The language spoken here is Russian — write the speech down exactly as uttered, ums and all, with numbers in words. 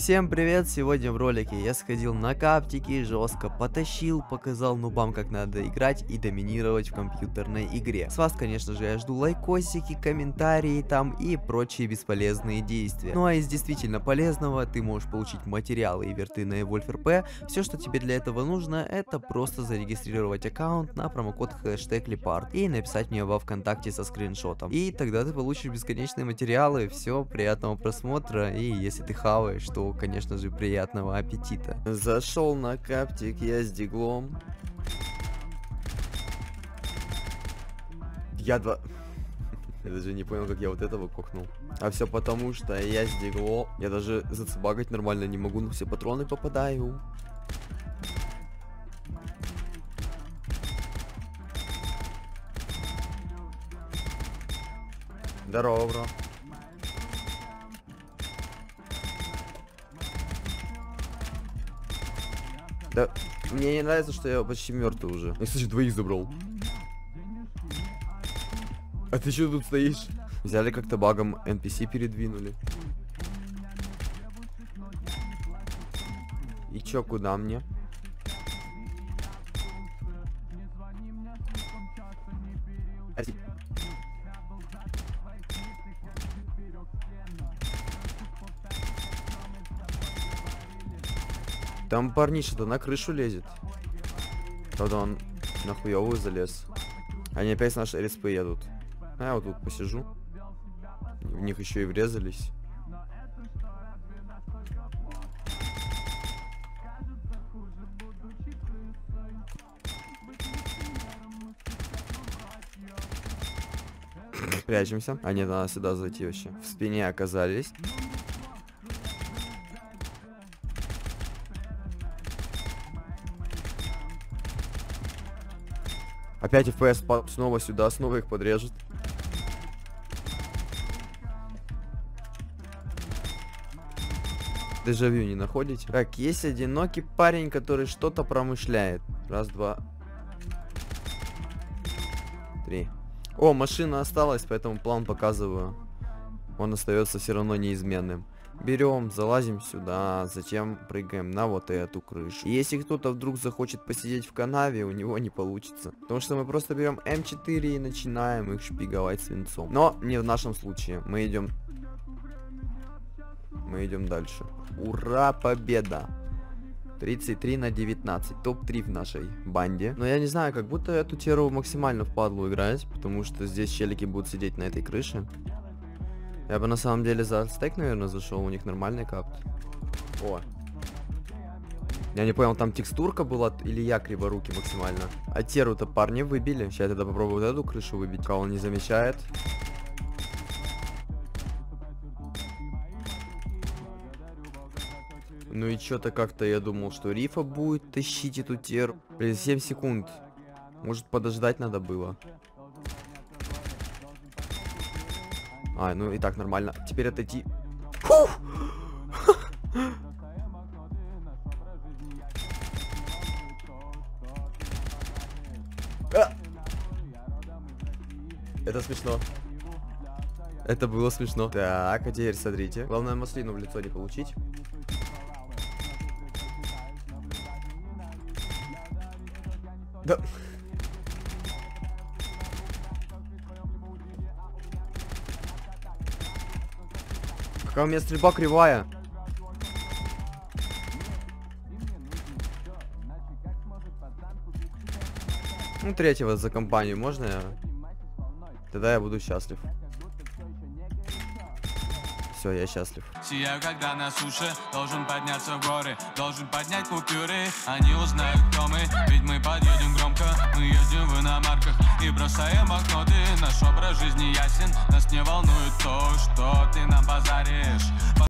Всем привет! Сегодня в ролике я сходил на каптики, жестко потащил, показал нубам, как надо играть и доминировать в компьютерной игре. С вас, конечно же, я жду лайкосики, комментарии там и прочие бесполезные действия. Ну а из действительно полезного ты можешь получить материалы и верты на EvolveRP. Все, что тебе для этого нужно, это просто зарегистрировать аккаунт на промокод хэштег Leopard и написать мне во ВКонтакте со скриншотом. И тогда ты получишь бесконечные материалы. Все, приятного просмотра, и если ты хаваешь, то, конечно же, приятного аппетита. Зашел на каптик я с диглом. Я два... Я даже не понял, как я вот этого кокнул. А все потому, что я с диглом. Я даже зацебагать нормально не могу, но все патроны попадаю. Здорово, бро. Да, мне не нравится, что я почти мертвый уже. Я, кстати, двоих забрал. А ты что тут стоишь? Взяли как-то багом эн пи си передвинули. И чё, куда мне? Там парниша-то на крышу лезет. Правда, он на хуёвую залез. Они опять с нашей эр эс пэ едут. А я вот тут посижу. В них еще и врезались. Прячемся. А нет, надо сюда зайти вообще. В спине оказались. Опять эф пи эс снова сюда, снова их подрежет. Дежавю не находите? Так, есть одинокий парень, который что-то промышляет. Раз, два, три. О, машина осталась, поэтому план показываю. Он остается все равно неизменным. Берем, залазим сюда, затем прыгаем на вот эту крышу. И если кто-то вдруг захочет посидеть в канаве, у него не получится. Потому что мы просто берем эм четыре и начинаем их шпиговать свинцом. Но не в нашем случае. Мы идем... Мы идем дальше. Ура, победа! тридцать три на девятнадцать. топ три в нашей банде. Но я не знаю, как будто эту теру максимально впадлу играть. Потому что здесь челики будут сидеть на этой крыше. Я бы на самом деле за стейк, наверное, зашел, у них нормальный капт. О. Я не понял, там текстурка была или я криворукий максимально. А теру-то парни выбили. Сейчас я тогда попробую вот эту крышу выбить, пока он не замечает. Ну и что-то как-то я думал, что Рифа будет тащить эту теру. Блин, семь секунд. Может, подождать надо было. А, ну и так нормально. Теперь отойти. Фух! Это смешно. Это было смешно. Так, а теперь смотрите. Главное, маслину в лицо не получить. Да. Какая у меня стрельба кривая. Ну, третьего за компанию можно? Тогда я буду счастлив. Все, я счастлив. Сияю, когда на суше, должен подняться в горы, должен поднять купюры. Они узнают, кто мы, ведь мы подъедем громко. Мы ездим в иномарках и бросаем банкноты. Наш образ жизни ясен, нас не волнует то, что ты нам базаришь.